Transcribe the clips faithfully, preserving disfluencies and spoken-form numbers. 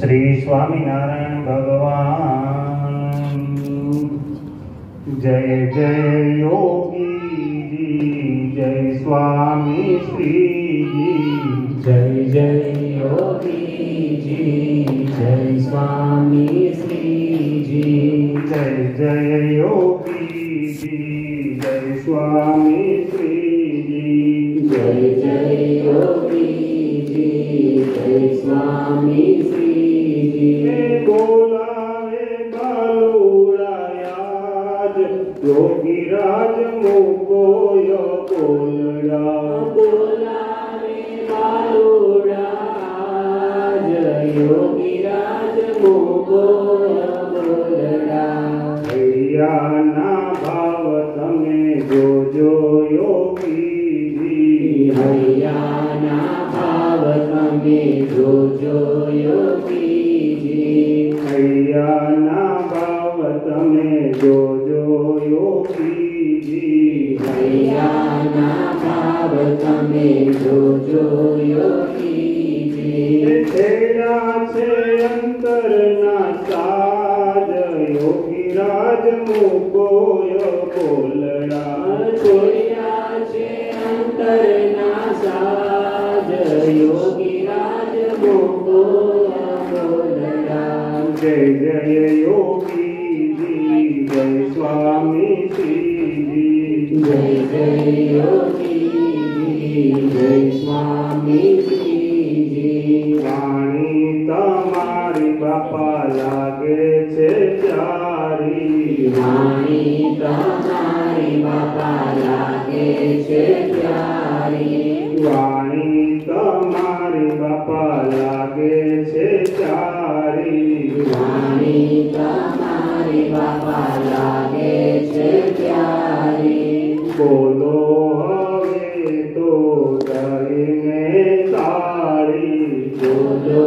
श्री स्वामीनारायण भगवान। जय जय योगी जी, जय स्वामी श्री जी। जय जय योगी जी, जय स्वामी श्री जी। जय जय योगी जी, जय स्वामी श्री जी। जय जय योगी जी, जय स्वामी श्री जी। बोलावे बालूड़ा याद, योगी राज मुकोय बोलड़ा। बोलावे बालूड़ा याद, योगी राज मुकोय बोलड़ा। भैया ना भाव तमे जोजो योगी जी। भैया ना भाव तमे जोजो योगी जी। भैया ना भाव तमे जोजो योगी जी। भैया ना भाव तमे जोजो योगी जी। छेड़ा छे अंतर ना साज, योगी राज मुकोय बोलड़ा। छेड़ा छे अंतर ना साज, योगी राज मुकोय बोलड़ा। जय जय योगी जी, जय स्वामी श्री जी। जय जय योगी जी, जय स्वामी श्री जी। वाणी तमारी बापा लागे छे प्यारी। वाणी तमारी बापा लागे छे प्यारी। वाणी तमारी बापा लागे छे प्यारी। वाणी तमारी बापा लागे छे प्यारी। बोलो हवे तो डरीने तारी। बोलो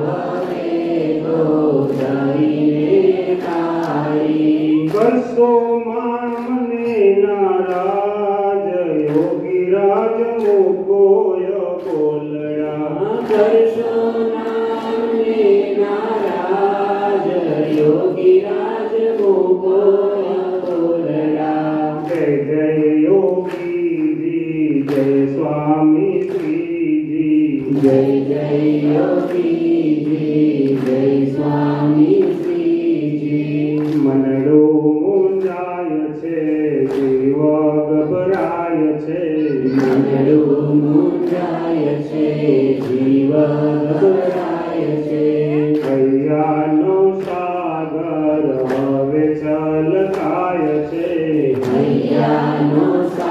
हवे तो डरीने तारी। बसो मामने नाराज, योगी राज मुकोय बोलड़ा। करशो नामने नाराज, योगी राज मुकोय बोलड़ा। जय जय योगी जी, जय स्वामी श्री जी। जय जय योगी जी, जय स्वामी श्री जी। मनडो मुंजाय छे, जीव गभराय छे। मनडो मुंजाय छे, जीव गभराय छे। भैयानो सागर हवे छलकाय छे। भैयानो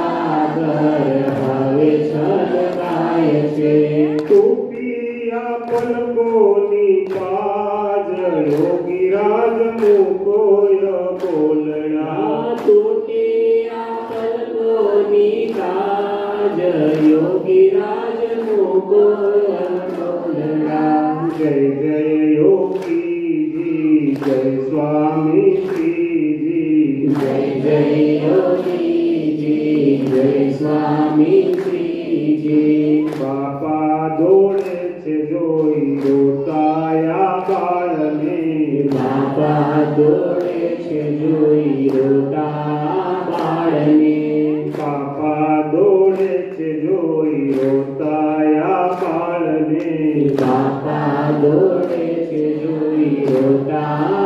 सागर हवे छलकाय छे। टूपिया पलकोनी पाज, योगी राज मुकोय बोलड़ा। तूटिया पलकोनी काज, योगी राज मुकोय बोलड़ा। जय जय योगी जी, जय स्वामी श्री जी। जय जय योगी जी, जय स्वामी श्री जी। बापा दौड़े छे जोई रोताया बाळने। बापा दौड़े छे जोई रोता बाळने। बापा दौड़े छे जोई रोताया बाळने। बापा दौड़े छे जोई रोता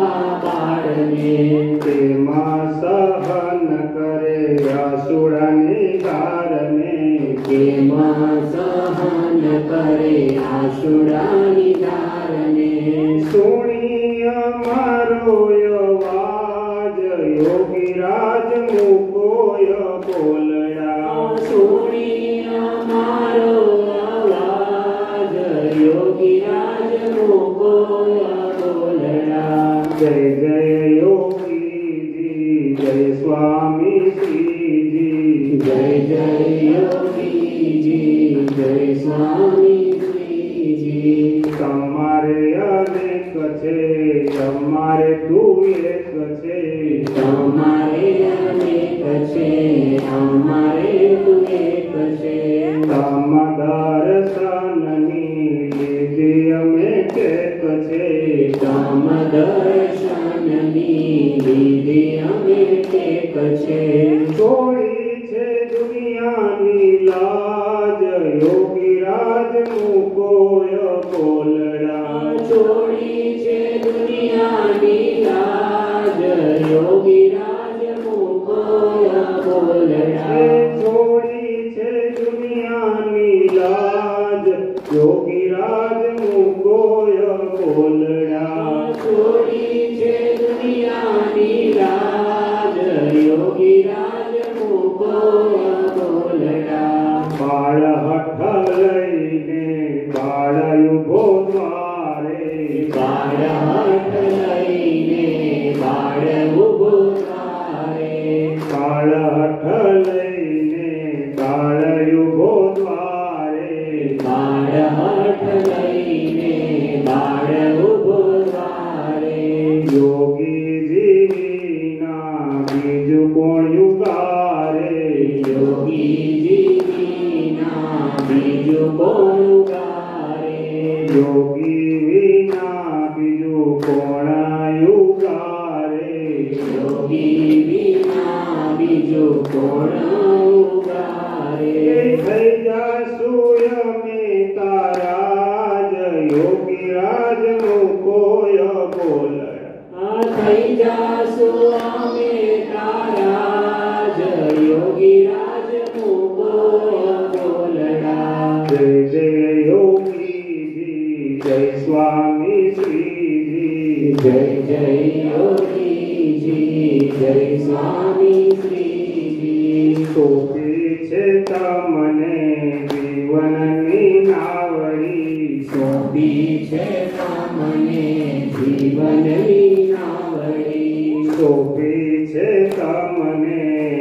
बाळने। तेमा सहन करे आसुडानी कारणे। तेमा सहन करे आसुडानी धारणे। सुणी अमारो अवाज, योगी राज मुकोय बोलड़ा। सुणी अमारो आवाज, योगी राज मुकोय बोलड़ा। जय जय योगी जी, जय स्वामी श्री जी। जय जय योगी जी, जय स्वामी श्री जी। તમારે અનેક છે, અમારે તું એક છે। તમારે અનેક છે, અમારે તું એક છે। તમ દર્શનની લીધી અમે ટેક છે। તમ દર્શનની લીધી અમે ટેક છે. છોડી છે દુનિયાની લાજ યોગીરાજ મૂકોય બોલડા. છોડી છે દુનિયાની લાજ યોગીરાજ મૂકોય બોલડા. છોડી છે દુનિયાની લાજ યોગીરાજ મૂકોય બોલડા. છોડી છે દુનિયાની લાજ યોગીરાજ મૂકોય બોલડા. બાળ હઠ લઈને બાળ યુભો દ્વારે. બાળ હઠ લઈને બાળ ઉભો તારે. બાળ હઠ લઈને બાળ યુભો દ્વારે. બાળ હઠ લઈને બાળ ઉભો તારે. યોગીજી વિના બીજું કોણ યુગારે. યોગીજી વિના બીજું કોણ ઉગારે. યોગી વિના બીજું કોણ યુગારે. યોગી વિના બીજું કોણ ઉગારે. થઈ જાસુ અમે તારા જ યોગીરાજ મૂકોય બોલડા. આ થઈ જાસુ અમે તારા જ યોગીરાજ મૂકોય બોલડા. જય જય યોગીજી જય સ્વામી શ્રીજી. જય જય યોગીજી જય સ્વામી શ્રીજી. સોંપી છે તમને જીવનની નાવડી. સોંપી છે તમને જીવનની નાવડી. સોંપી છે તમને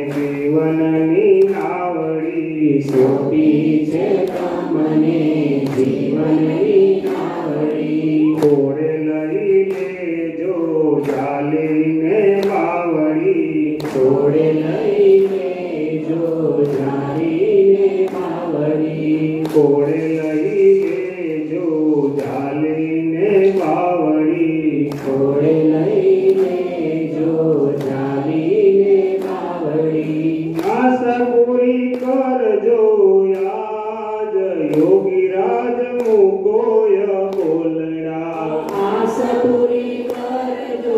જીવનની નાવડી. સોંપી છે તમને જીવનની નાવડી. ઘોડે લઈ લેજો ચાલીને બાવડી. ઘોડે લઈ લેજો ઝાલીને બાવડી. ઘોડે લઈ લેજો ચાલીને બાવડી. ઘોડે લઈ લેજો ઝાલીને બાવડી. આશા પૂરી કરજો યાદ યોગીરાજ મૂકોય બોલડા. આસ પૂરી કરજો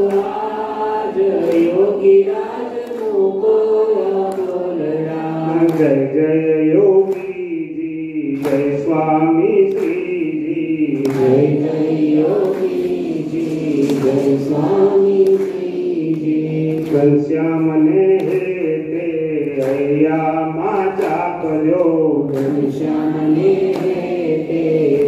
આજ યોગીરાજ મૂકોય બોલડા. જય જય યોગીજી જય સ્વામી શ્રીજી. જય જય યોગીજી જય સ્વામી શ્રીજી. ઘનશ્યામને હેતે હૈયામાં ચાપજો. ઘનશ્યામને હેતે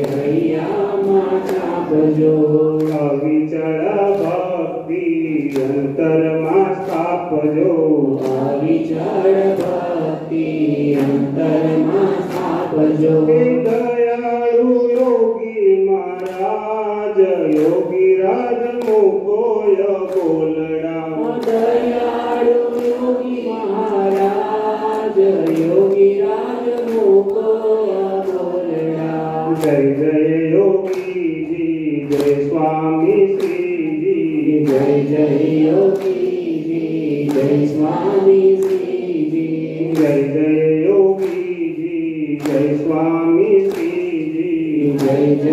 હૈયામાં ચાપજો. અવિચળ ભક્તિ અંતરમાં સ્થાપજો. અવિચળ ભક્તિ અંતરમાં સ્થાપજો. હે દયાળુ યોગી મહારાજ યોગીરાજ મૂકોય બોલડા. દયાળુ યોગી મહારાજ યોગીરાજ મૂકોય બોલડા. જય જય યોગીજી જય સ્વામી શ્રીજી. જય જય યોગીજી જય સ્વામી શ્રીજી. જય જય યોગીજી જય સ્વામી શ્રીજી. જય જય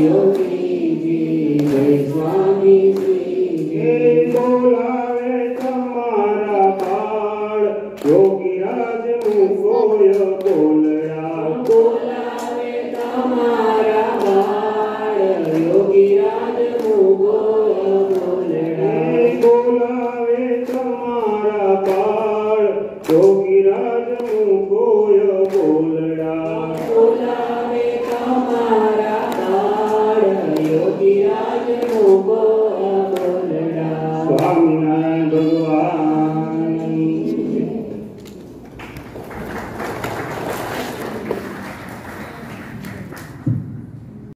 યોગીજી જય સ્વામી શ્રીજી. હે બોલાવે તમારા બાળ યોગીરાજ મૂકોય બોલડા. બોલાવે તમારા બાળ યોગીરાજ મૂકોય બોલડા. હે બોલાવે તમારા બાળ યોગીરાજ મૂકો